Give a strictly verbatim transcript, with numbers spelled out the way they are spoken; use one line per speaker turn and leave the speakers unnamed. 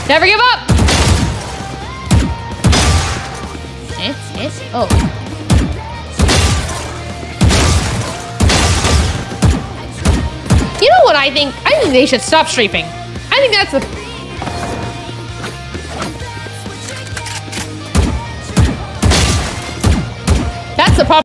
Never give up. Eh, eh, oh. You know what I think? I think they should stop strafing. I think that's the... That's the problem.